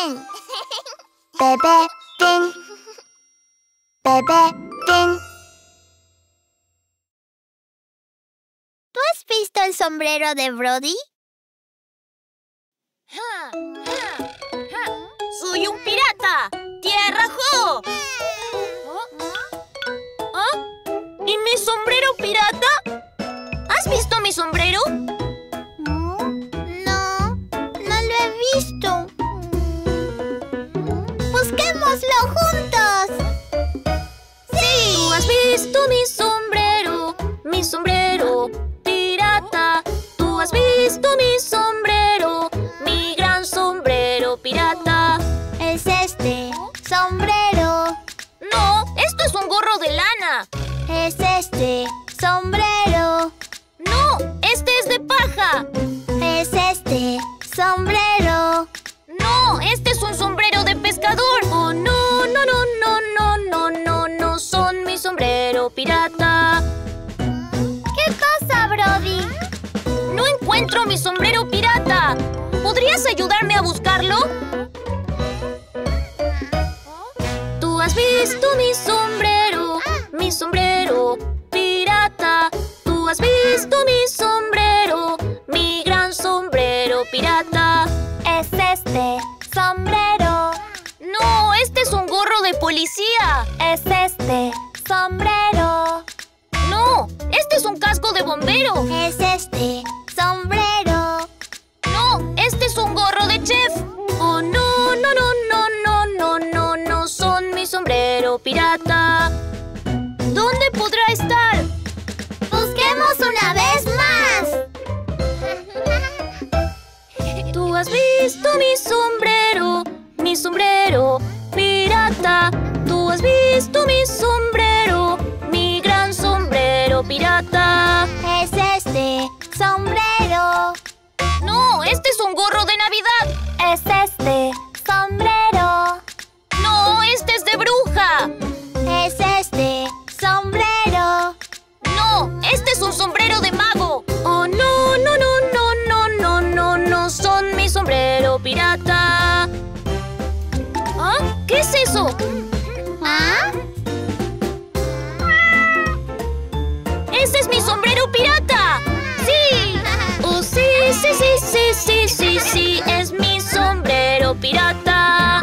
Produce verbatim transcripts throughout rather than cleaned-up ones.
Pin. Bebé Pin. Bebé Pin. ¿Tú has visto el sombrero de Brody? ¡Soy un pirata! ¡Tierra Jo! ¿Ah? ¿Y mi sombrero pirata? ¿Has visto mi sombrero? No, no, no lo he visto. ¡Busquémoslo juntos! ¡Sí! ¿Tú has visto mi sombrero? Mi sombrero pirata. ¿Tú has visto mi sombrero? Mi gran sombrero pirata. Es este sombrero. No, esto es un gorro de lana. Es este sombrero. No, este es de paja. Es este sombrero. No, este es un sombrero de pescador. Oh, no, no, no, no, no, no, no, no son mi sombrero pirata. ¿Qué pasa, Brody? No encuentro mi sombrero pirata. ¿Podrías ayudarme a buscarlo? ¿Tú has visto mi sombrero? Mi sombrero pirata. ¿Tú has visto mi sombrero? Mi gran sombrero pirata. Es este sombrero. No, este es un gorro de policía. Es este sombrero. No, este es un casco de bombero. Es este sombrero. No, este es un gorro de chef. Oh, no, no, no, no, no, no, no, no son mi sombrero pirata. ¿Dónde podrá estar? ¡Busquemos una vez más! ¿Tú has visto mi sombrero? Mi sombrero pirata. ¿Tú has visto mi sombrero? Mi gran sombrero pirata. Es este sombrero. No, este es un gorro de Navidad. Es este sombrero. No, este es de bruja. Es este sombrero. No, este es un sombrero de mago. Oh, no, no, no, no, no, no, no, no son mi sombrero pirata. ¿Ah? ¿Qué es eso? ¿Ah? ¡Ese es mi sombrero pirata! ¡Sí! ¡Oh, sí, sí, sí, sí, sí, sí, sí! ¡Es mi sombrero pirata!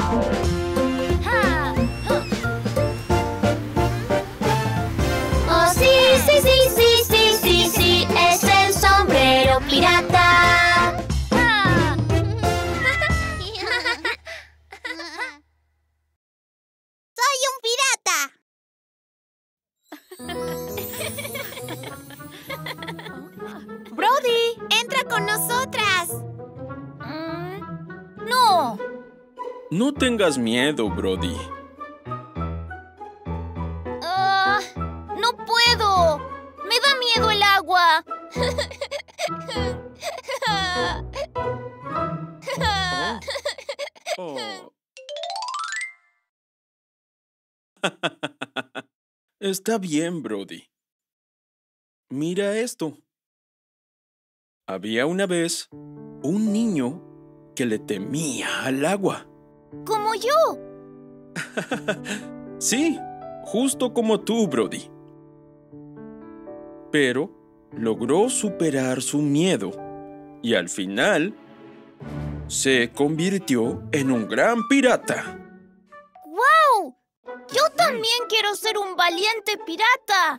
¡Oh, sí, sí, sí, sí, sí, sí, sí! ¡Es el sombrero pirata! ¡Soy un pirata! ¡Brody! ¡Entra con nosotras! Mm, ¡no! No tengas miedo, Brody. Ah, ¡no puedo! ¡Me da miedo el agua! Oh. Oh. Está bien, Brody. Mira esto. Había una vez un niño que le temía al agua. ¡Como yo! Sí, justo como tú, Brody. Pero logró superar su miedo y al final se convirtió en un gran pirata. ¡Guau! ¡Yo también quiero ser un valiente pirata!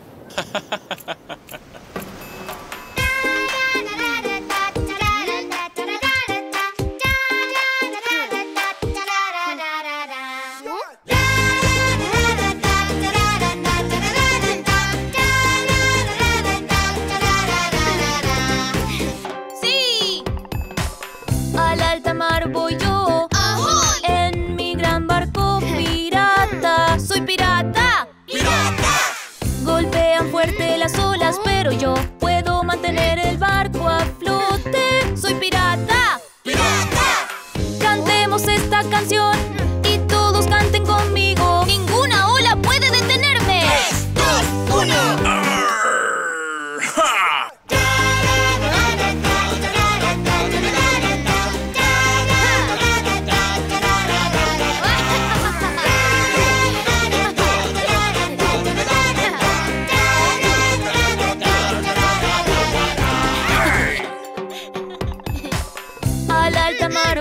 ¡Sí! Al alta mar voy yo. ¡Ahoy! En mi gran barco pirata. ¡Soy pirata! ¡Pirata! Golpean fuerte las olas, pero yo puedo mantener el barco a flote. ¡Soy pirata! ¡Pirata! Cantemos esta canción y todos canten conmigo. ¡Ninguna ola puede detenerme! ¡Tres, dos, uno! Arr, ¡ja!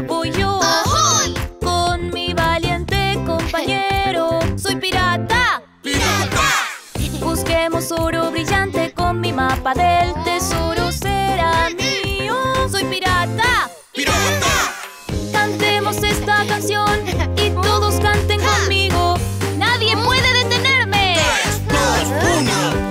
voy yo. ¡Ahoy! Con mi valiente compañero. ¡Soy pirata! ¡Pirata! Busquemos oro brillante con mi mapa del tesoro. Será mío. ¡Soy pirata! ¡Pirata! Cantemos esta canción y todos canten conmigo. ¡Nadie puede detenerme! ¡Tres, dos, uno!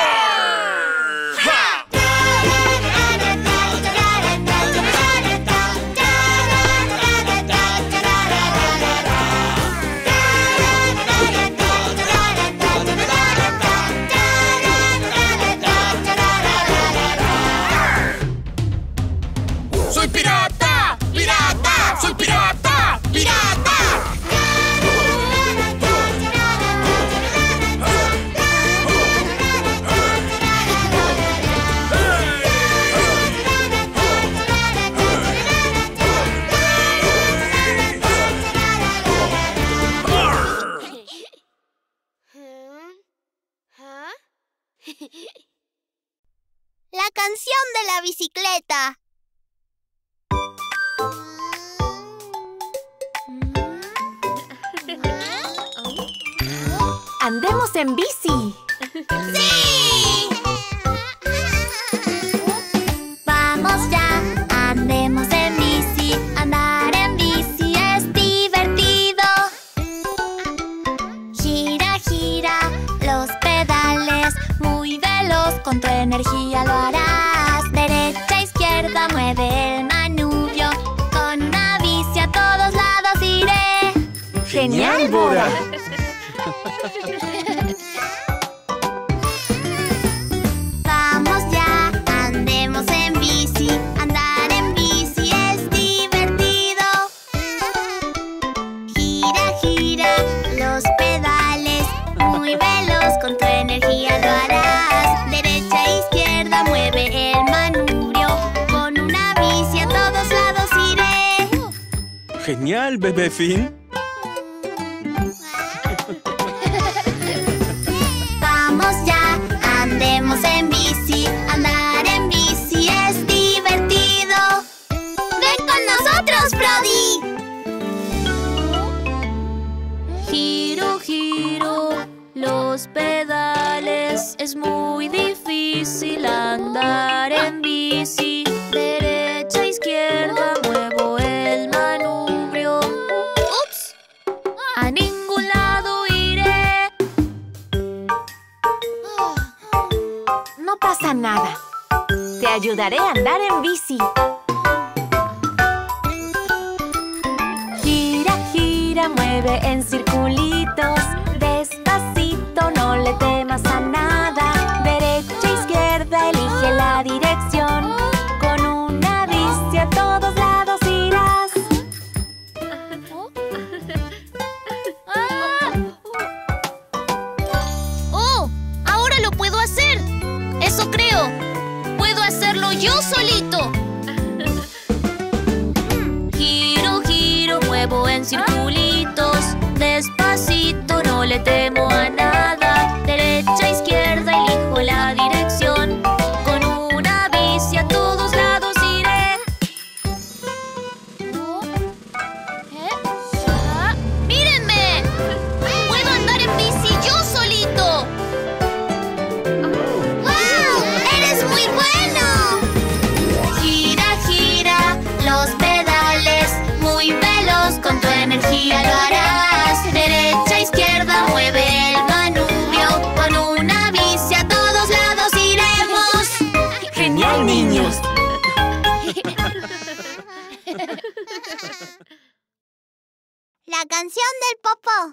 ¡Soy pirata! ¡Pirata! ¡Soy pirata! ¡Pirata! La canción de la bicicleta. ¡Andemos en bici! ¡Sí! Vamos ya, andemos en bici. Andar en bici es divertido. Gira, gira los pedales. Muy veloz, con tu energía lo harás. Derecha, izquierda, mueve el manubrio. Con una bici a todos lados iré. ¡Genial, Bora! Vamos ya, andemos en bici. Andar en bici es divertido. Gira, gira los pedales. Muy veloz, con tu energía lo harás. Derecha, izquierda, mueve el manubrio. Con una bici a todos lados iré. ¡Genial, bebé Finn! Vamos ya, andemos en bici. Andar en bici es divertido. ¡Ven con nosotros, Brody! Giro, giro los pedales. Es muy difícil andar en bici. Derecha, izquierda, muevo el manubrio. ¡Ups! A ningún lado iré. No pasa nada. Te ayudaré a andar en bici. Gira, gira, mueve en circulitos. Despacito, no le temas a nada. Derecha, izquierda, elige la dirección. Con una bici a todos lados irás. ¡Oh! ¡Ahora lo puedo hacer! ¡Eso creo! ¡Puedo hacerlo yo solito! Giro, giro, muevo en circulitos. Despacito, no le temo a nada. Derecha, izquierda, elijo la dirección. Con una bici a todos lados iré. ¡Mírenme! ¡Puedo andar en bici yo solito! ¡Wow! ¡Eres muy bueno! Gira, gira los pedales. Muy veloz, con tu energía lo harás. Derecha, izquierda, mueve el manubrio. Con una bici a todos lados iremos. ¡Genial, niños! La canción del popó.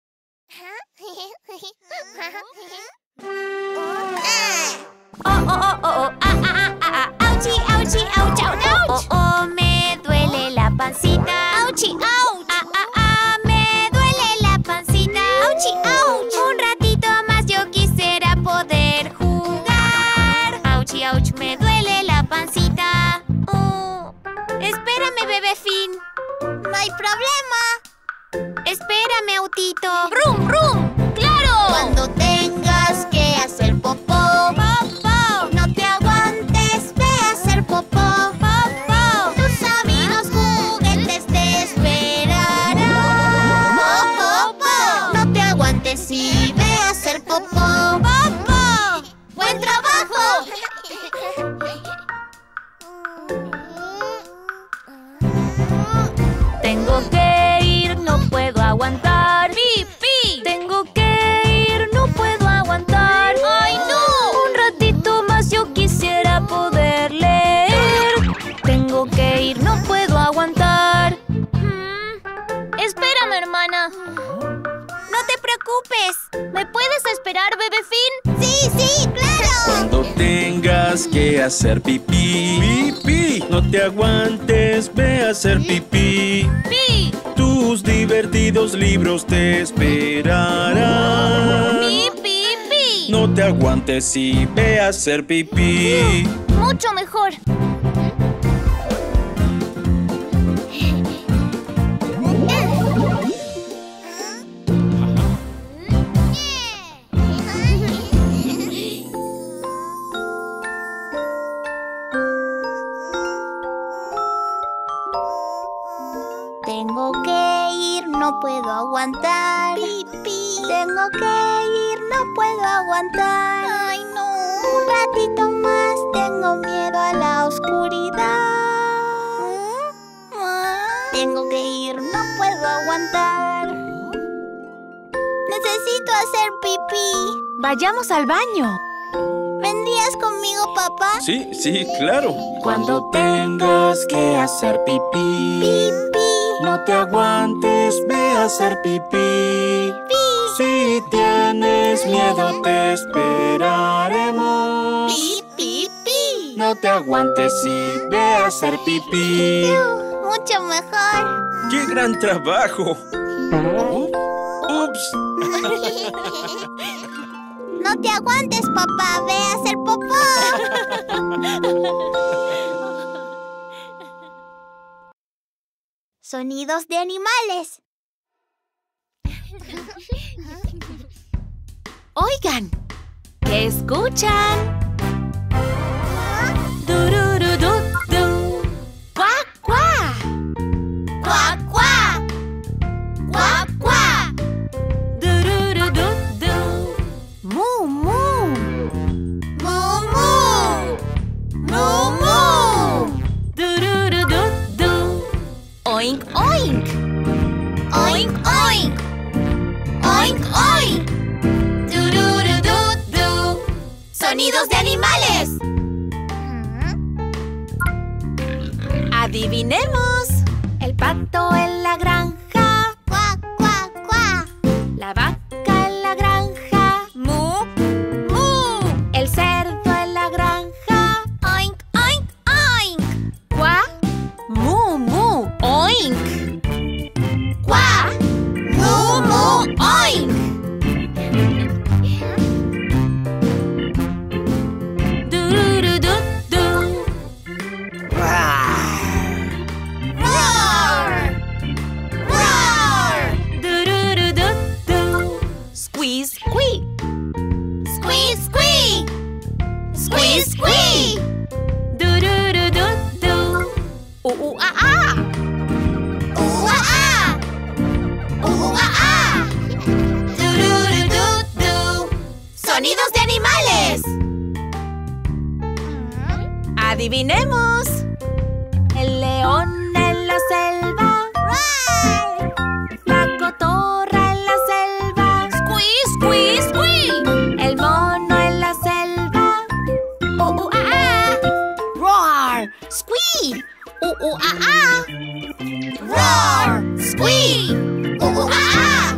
Oh, oh, oh, oh, oh, ah, ah, ah, ah, auchi, auchi, ouch, ouch, ouch. Oh, oh, me duele la pancita. Auchi, ouch. Ah, ah, ah, me duele la pancita. Auchi, ouch. Un ratito más yo quisiera poder jugar. Auchi, ouch, me duele la pancita. Oh, espérame, bebé Finn. No hay problema. Espérame, autito. ¡Rum, rum! ¡Claro! Cuando tengas que hacer popó, popó, no te aguantes, ve a hacer popó, popó. Tus amigos juguetes Perdóname, hermana. No te preocupes. ¿Me puedes esperar, Bebé Finn? Sí, sí, claro. Cuando tengas que hacer pipí, pipí, no te aguantes, ve a hacer pipí. ¡Pi! Tus divertidos libros te esperarán. ¡Pi, pi, pi! No te aguantes y ve a hacer pipí. Mucho mejor. Tengo que ir, no puedo aguantar. Pipi. Tengo que ir, no puedo aguantar. Ay, no. Un ratito más, tengo miedo a la oscuridad. ¿Mm? Tengo que ir, no puedo aguantar. Necesito hacer pipí. Vayamos al baño. ¿Vendrías conmigo, papá? Sí, sí, claro. Cuando tengas que hacer pipí, Pipí. no te aguantes, ve a hacer pipí. Si tienes miedo, te esperaremos. Pipí. Pipí. No te aguantes y ve a hacer pipí. Mucho mejor. ¡Qué gran trabajo! ¡Ups! No te aguantes, papá. Ve a hacer popó. Sonidos de animales. Oigan, ¿qué escuchan? Dururududu. ¡Cuac, cuac! ¡Cuac, cuac! ¡Cuac, cuac! Dururududu. ¡Mu, mu! ¡Mu, mu! ¡Mu, mu! Dururududu. ¡Oink, oink! ¡Oink, oink! ¡Oink, oink! ¡Tururududu! ¡Sonidos de animales! Adivinemos. El pato en la granja, ¡Cuac, cuac, cuac! la vaca en la granja, ¡Mu, mu! el cerdo en la granja, ¡Oink, oink, oink! cuá, mu, mu, oink. ¡Cuac! ¡Mu, mu, oink! Dururududu. ¡Roar! ¡Roar! Dururududu. Squeeze, squeak. ¡Squeeze, squeak! ¡Squeeze, squeak! Dururududu. Uh, uh, ah, ah. ¡Uh, ah, ah! ¡Uh, ah, ah! ¡Tururududu! ¡Sonidos de animales! Adivinemos. El león en la selva, ¡Roar! la cotorra en la selva, ¡Squeeze, squeeze, squeeze! el mono en la selva. Uh, uh, ah, ah. Roar, squeak. Uh, uh, ah, ah. ¡Roar! ¡Squeak! ¡Uh, uh, ah, ah!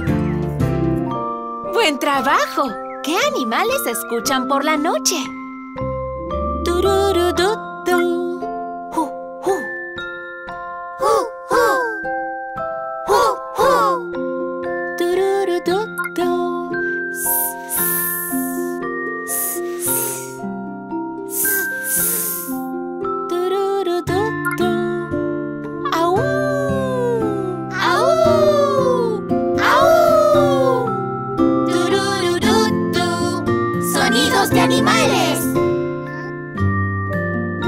¡Buen trabajo! ¿Qué animales escuchan por la noche? Tururududu. Hu, hu. ¡Hu, hu! ¡Hu, hu! Tururududu. Tururududu. Au. ¡Au! ¡Au! ¡Tururududu! ¡Sonidos de animales!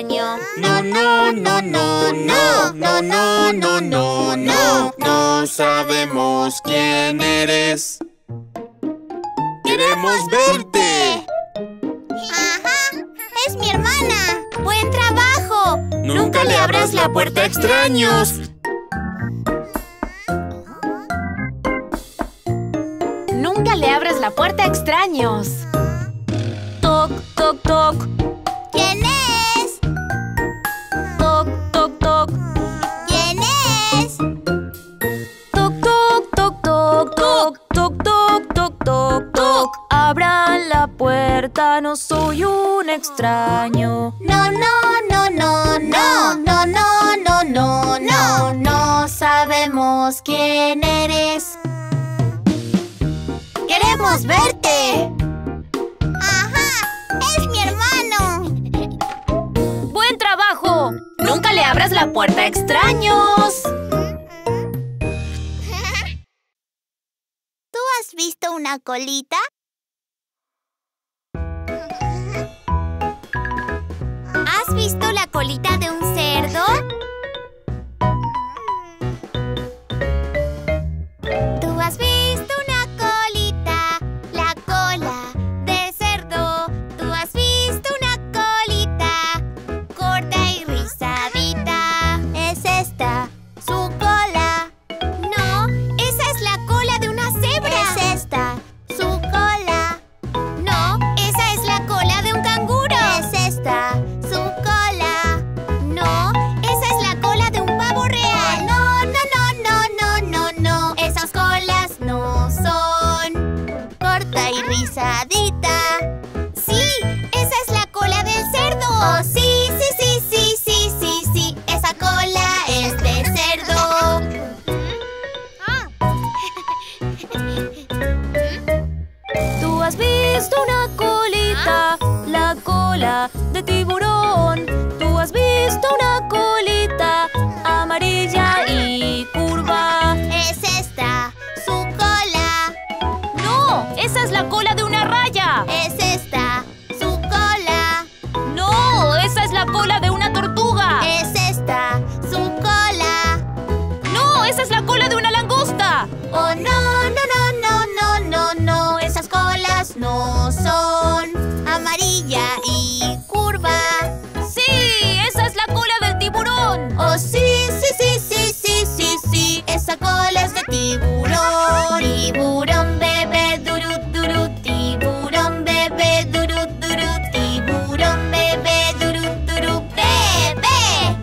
extraño. No, no, no, no, no, no, no, no, no, no, no sabemos quién eres. ¡Queremos verte! Ajá, es mi hermana. ¡Buen trabajo! ¡Nunca le abras la puerta a extraños! Nunca le abras la puerta a extraños. Toc, toc, toc. ¿Quién es? Toc, toc, toc. ¿Quién es? Toc, toc, toc, toc, toc. Toc, toc, toc, toc, toc. Abran la puerta, no soy un extraño. No, no, no, no, no, no, no, no, no, no, no sabemos quién eres. ¡Queremos verte! ¡Ajá! ¡Es mi hermano! ¡Buen trabajo! Nunca le abras la puerta a extraños. ¿Tú has visto una colita? ¿Has visto la colita de un cerdo? ¿Tú has visto una colita? La cola de cerdo. ¿Tú has visto una colita? Corta y rizadita. ¿Es esta su cola? No, esa es la cola de una cebra. ¿Es esta su cola? No, esa es la cola de un canguro. ¿Es esta su cola? No, esa es la cola de un pavo real. No, no, no, no, no, no, no. Esas colas no son. Corta y rizadita. Sí, esa es la cola del cerdo. Oh, sí, sí, sí, sí, sí, sí, sí. Esa cola es de cerdo. ¿Tú has visto una colita? La cola de tiburón. ¿Tú has visto una colita amarilla y curva? ¿Es esta su cola? ¡No! ¡Esa es la cola de una raya! ¿Es esta su cola? ¡No! ¡Esa es la cola de una tortuga! ¿Es esta su cola? ¡No! ¡Esa es la cola de una langosta! Oh, no, no, no, no, no, no, no. Esas colas no son amarilla y curva. ¡Sí! ¡Esa es la cola del tiburón! Oh, sí, sí, sí, sí, sí, sí, sí. Esa cola es de tiburón. Tiburón bebé duru duru. Tiburón bebé duru duru. Tiburón bebé duru duru. Bebé.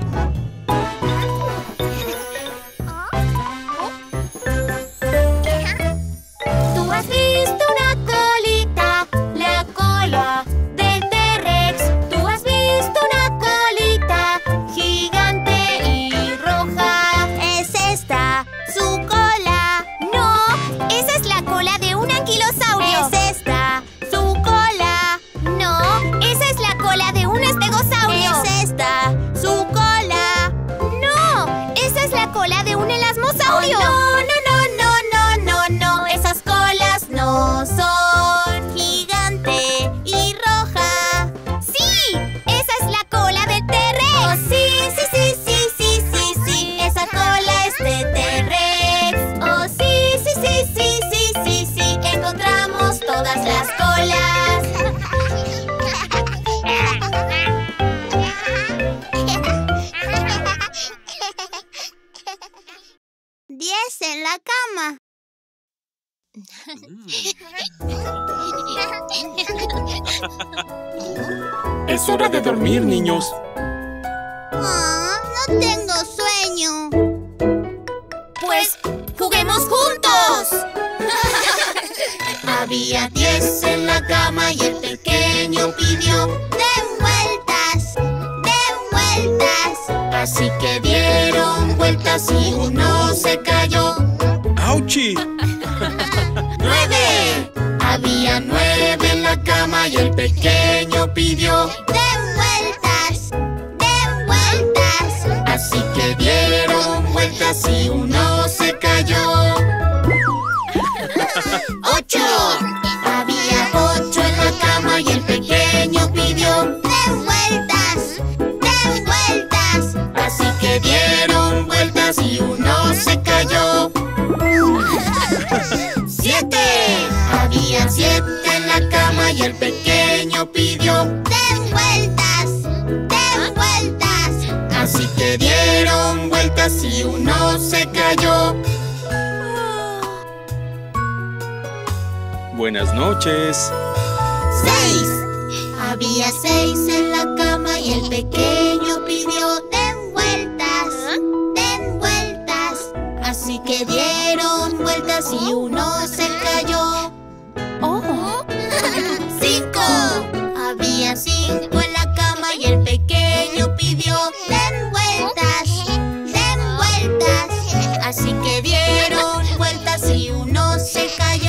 ¿Tú has visto una colita? La cola del T-Rex. ¿Tú has visto una colita gigante y roja? ¿Es esta su cola? No, esa es la cola de un anquilosaurio. ¿Es esta su cola? No, esa es la cola de un estegosaurio. ¿Es esta su cola? No, esa es la cola de un elasmosaurio. Oh, no, no, no, no, no, no, no. Esas colas no son gigante y roja. Sí, esa es la cola del T-Rex. Oh, sí, sí, sí, sí, sí, sí, sí. Esa cola es de T-Rex. Oh, sí, sí, sí, sí, sí, sí, sí. Encontramos todas las colas. Diez en la cama. Es hora de dormir, niños. Ah, no tengo sueño. Pues juguemos juntos. Había diez en la cama y el pequeño pidió: den vueltas, den vueltas. Así que dieron vueltas y uno se cayó. ¡Auchi! ¡Nueve! Había nueve en la cama y el pequeño pidió: den vueltas, den vueltas. Así que dieron vueltas y uno se cayó. ¡Ocho! Había ocho en la cama y el pequeño pidió: den vueltas, vueltas y uno se cayó. Buenas noches. Seis. Había seis en la cama y el pequeño pidió: den vueltas, den vueltas. Así que dieron vueltas y uno se cayó. Oh. Cinco. Había cinco en la cama y el pequeño pidió: den vueltas, den vueltas. Así que dieron vueltas y uno se cayó.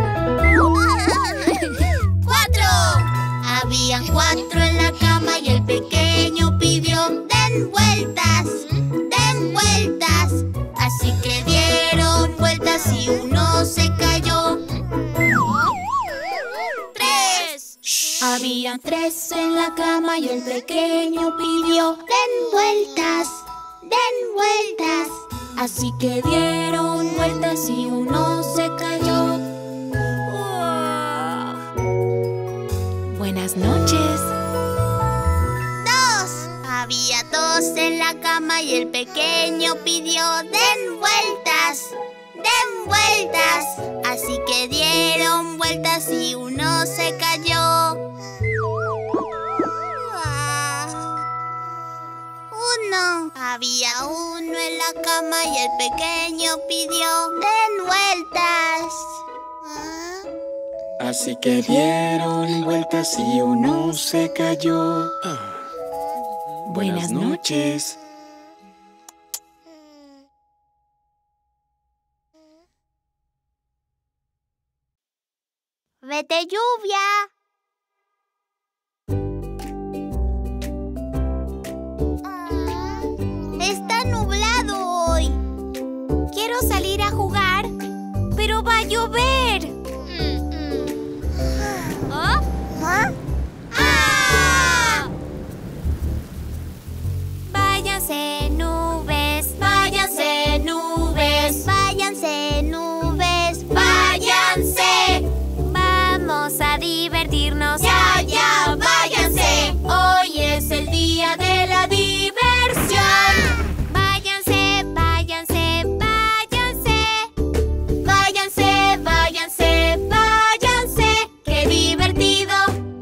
Cuatro. Habían cuatro en la cama y el pequeño pidió: den vueltas, den vueltas. Así que dieron vueltas y uno se cayó. Tres. Habían tres en la cama y el pequeño pidió: den vueltas, den vueltas. Así que dieron vueltas y uno se cayó. Buenas noches. Dos. Había dos en la cama y el pequeño pidió: den vueltas, den vueltas. Así que dieron vueltas y uno se cayó. Uno. Había uno en la cama y el pequeño pidió: den vueltas. Así que dieron vueltas y uno se cayó. Buenas noches. Vete, lluvia. Está nublado hoy. Quiero salir a jugar, pero va a llover. ¿Ah? ¿Ah? ¡Ah! Váyanse nubes, Váyanse nubes, váyanse nubes, váyanse. vamos a divertirnos. Ya, ya, váyanse. Hoy es el día de la diversión. Váyanse, váyanse, váyanse. Váyanse, váyanse, váyanse. ¡Qué divertido!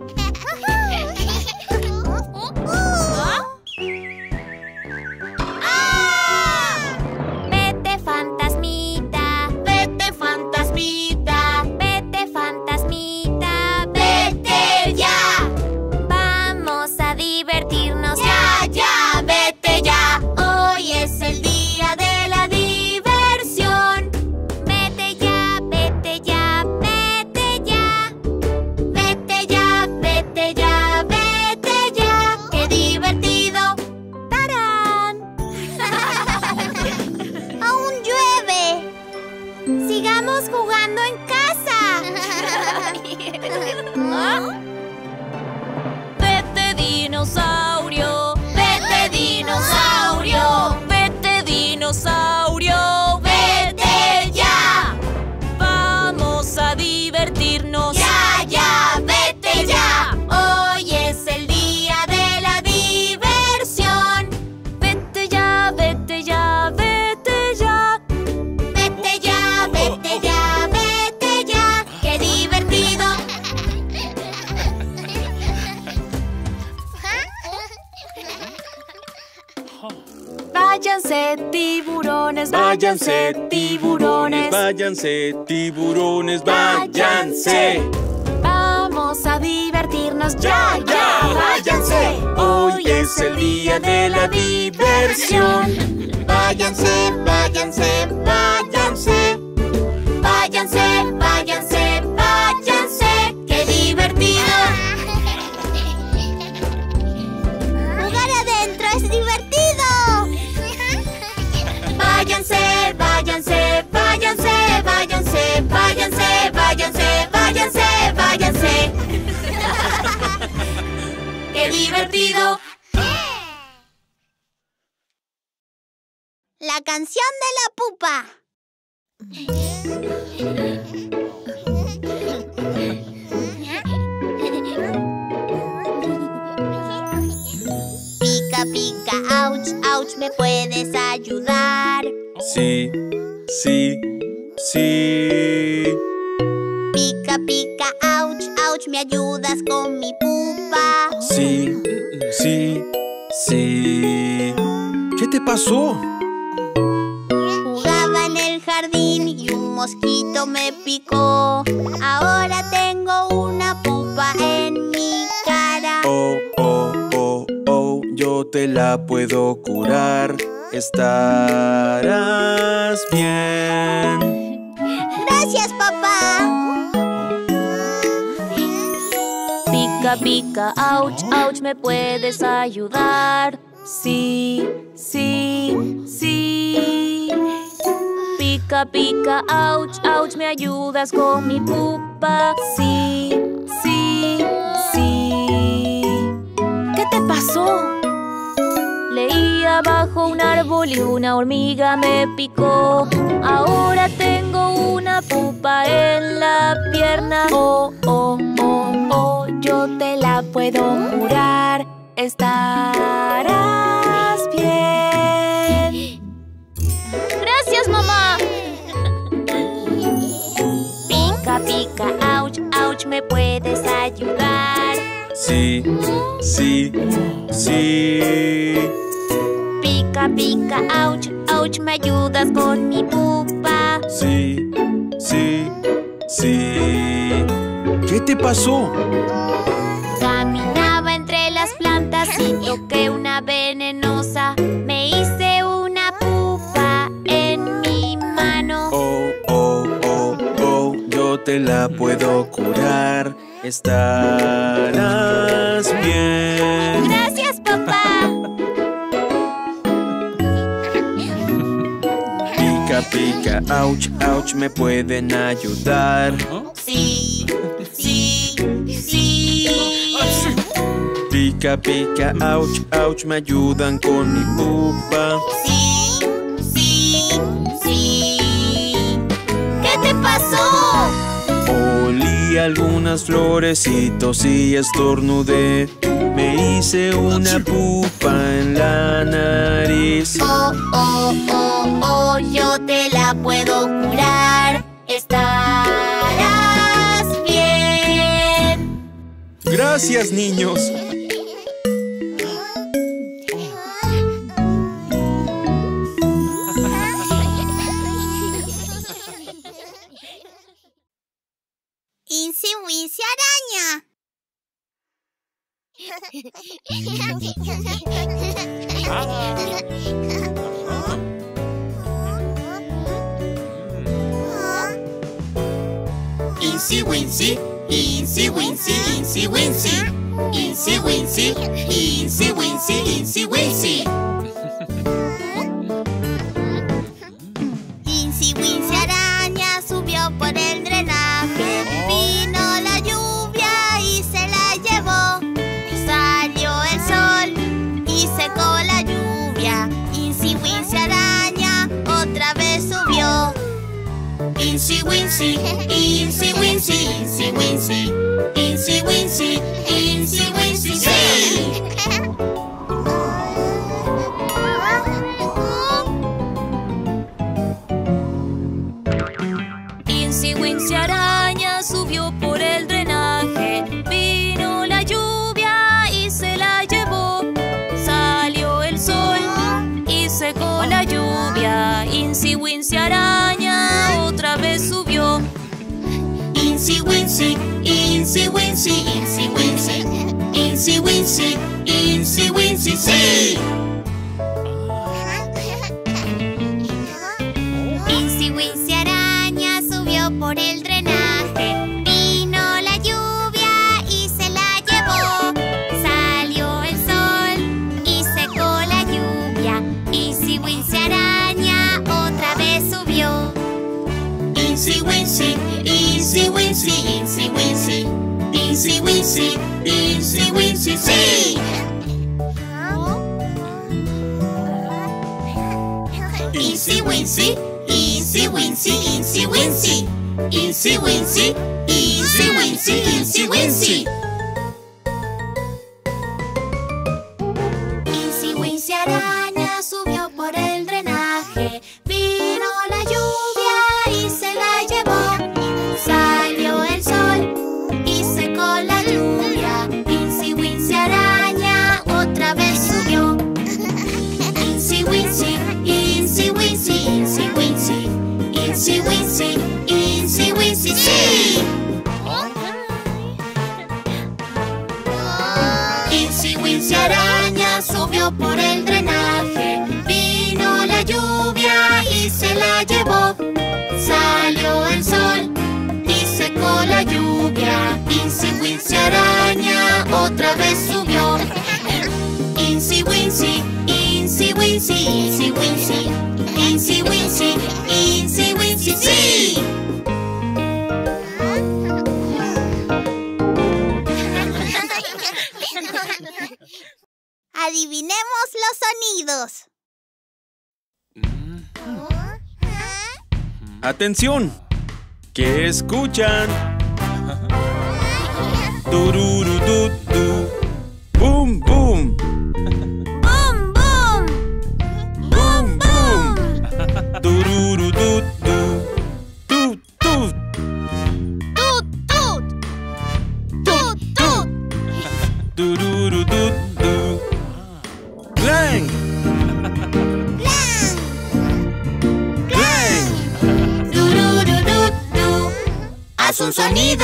¡Ah! Vete, fantasmita, Vete, fantasmita, vete, fantasmita, vete ya. vamos a divertirnos. Ya, ya, vete ya. Hoy es el día de la diversión. Vete ya, vete ya, vete ya. Vete ya, vete ya, vete ya. ¡Qué divertido! ¡Tarán! ¡Aún llueve! ¡Sigamos jugando en casa! Vete, dinosaurio. ¡Vete, dinosaurio! Vete, dinosaurio. ¡Vete ya! Vamos a divertirnos. ¡Ya, ya, vete ya! Hoy es el día de la diversión. Vete ya, vete ya, vete ya. Vete ya, vete ya, vete ya. ¡Qué divertido! Váyanse tiburones, váyanse tiburones. Váyanse, tiburones, váyanse. Vamos a divertirnos, ya, Ya, ya, váyanse. Hoy es el día de la diversión. Váyanse, váyanse, váyanse. Váyanse, váyanse, váyanse. ¡Qué divertido! ¡Jugar adentro es divertido! Váyanse, váyanse, váyanse, váyanse, váyanse, váyanse, váyanse, váyanse. ¡Qué divertido! La canción de la pupa. Pica, pica, ouch, ouch, ouch, ¿me puedes ayudar? Sí, sí, sí. Pica, pica, ouch, ouch, ¿me ayudas con mi pupa? Sí, sí, sí. ¿Qué te pasó? Jugaba en el jardín y un mosquito me picó. Ahora tengo una pupa en mi cara. Oh, oh, oh, oh, yo te la puedo curar. Estarás bien. Gracias, papá. Pica, pica, ouch, ouch, ¿me puedes ayudar? Sí, sí, sí. Pica, pica, ouch, ouch, ¿me ayudas con mi pupa? Sí, sí, sí. ¿Qué te pasó? Leía bajo un árbol y una hormiga me picó. Ahora tengo una pupa en la pierna. Oh, oh, oh, oh, yo te la puedo curar. Estarás bien. Gracias, mamá. Pica, pica, ouch, ouch, ¿me puedes ayudar? Sí, sí, sí. Pica, pica, ouch, ouch, ¿me ayudas con mi pupa? Sí, sí, sí. ¿Qué te pasó? Caminaba entre las plantas y toqué una venenosa. Me hice una pupa en mi mano. Oh, oh, oh, oh, yo te la puedo curar. Estarás bien. Gracias, papá. Pica, pica, ouch, ouch, ¿me pueden ayudar? Sí, sí, sí. Pica, pica, ouch, ouch, ¿me ayudan con mi pupa? Sí, sí, sí. ¿Qué te pasó? Olí algunas flores y tosí y estornudé. Me hice una pupa en la nariz. Oh, oh, oh, oh, yo te la puedo curar. Estarás bien. Gracias, niños. Incy Wincy Araña. Incy Wincy, Incy Wincy, Incy Wincy, Incy Wincy, Incy Wincy, Incy Wincy. Incy Wincy Araña subió por el drenaje. Vino la lluvia y se la llevó. Salió el sol y secó la lluvia. Incy Wincy Araña otra vez subió. Incy Wincy, Incy Wincy, Incy Wincy, Incy Wincy, Incy Wincy, sí. Incy Wincy Araña subió por el drenaje. Vino la lluvia y se la llevó. Salió el sol y secó la lluvia. Incy Wincy Araña otra vez subió. Incy Wincy, Incy Wincy, Incy Wincy, Incy Wincy, Incy Wincy, sí. Incy Wincy Araña subió por el drenaje. Vino la lluvia y se la llevó. Salió el sol y secó la lluvia. Incy Wincy Araña otra vez subió. Incy Wincy, Incy Wincy, Incy Wincy, Incy Wincy, Incy Wincy, sí. Incy Wincy, Incy Wincy, Incy Wincy, Incy Wincy, Incy Wincy, Incy Wincy. Incy Wincy Araña subió por el drenaje. Vino la lluvia y se la llevó. Salió el sol y secó la lluvia. Incy Wincy araña otra vez subió. Incy Wincy, Incy Wincy, Incy Wincy, Incy Wincy, Incy Wincy, ¡sí! Adivinemos los sonidos. ¡Atención! ¿Qué escuchan? Tururudutú. ¡Bum, bum! ¡Bum, bum! ¡Bum, bum! Tururudutú. ¡Tut, tut! ¡Tut, tut! ¡Tut, tut! Tururudutú. ¡Clang! ¡Clang! ¡Clang! Turururutú. ¡Haz un sonido!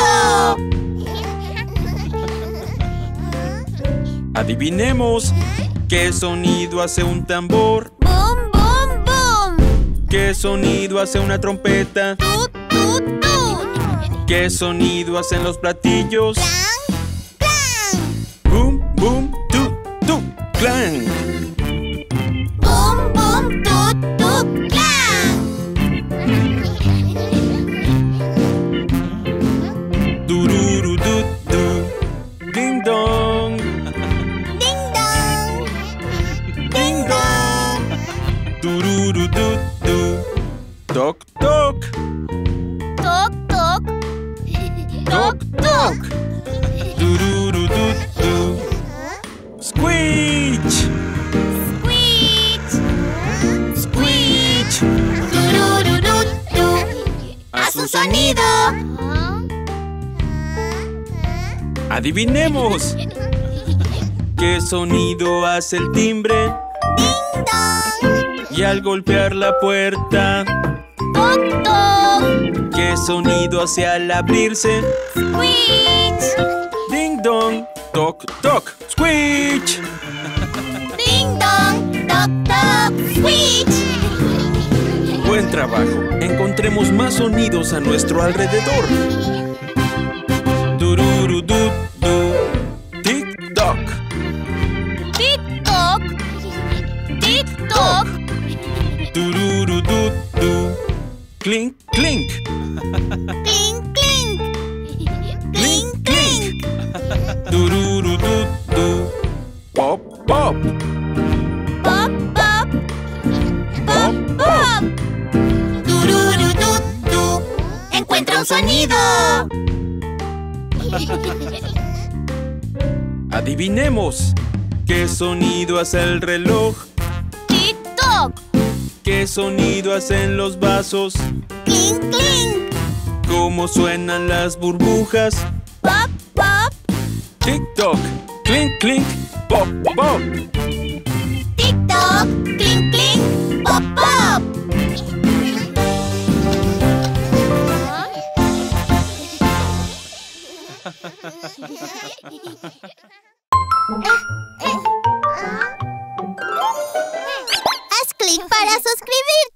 Adivinemos. ¿Qué sonido hace un tambor? ¡Bum, bum, bum! ¿Qué sonido hace una trompeta? ¡Tut, tut, tut! ¿Qué sonido hacen los platillos? ¡Clang! Boom, boom, tut, tut, clang. ¡Bum, bum, tut, tut, clang! Tururudutú. Ding dong. ¡Ding dong! ¡Ding dong! Tururudutú. Toc, toc. ¡Toc, toc! Toc, toc. Tururudutú. Squeech. ¡Squeech! ¡Squeech! Turururutú. ¡Haz un sonido! Adivinemos. ¿Qué sonido hace el timbre? ¡Ding dong! Y al golpear la puerta, ¡Toc, toc! ¿qué sonido hace al abrirse? ¡Squeech! Ding dong. Toc, toc. Squeech. ¡Ding dong! ¡Toc, toc! ¡Squeech! Buen trabajo. Encontremos más sonidos a nuestro alrededor. Tururudutú. Tic-toc. ¡Tic-toc! ¡Tic-toc! Tururudutú. Clink, clink. ¡Clink, clink! ¡Clink, clink! Tururudutú. Pop, pop. ¡Pop, pop! ¡Pop, pop! Turururutú. ¡Encuentra un sonido! Adivinemos. ¿Qué sonido hace el reloj? ¡Tic-toc! ¿Qué sonido hacen los vasos? ¡Clink, clink! ¿Cómo suenan las burbujas? ¡Pop, pop! Tic-toc. Clink, clink. Pop, pop. ¡Tic-toc! ¡Clink, clink! ¡Pop, pop! Haz clic para suscribirte.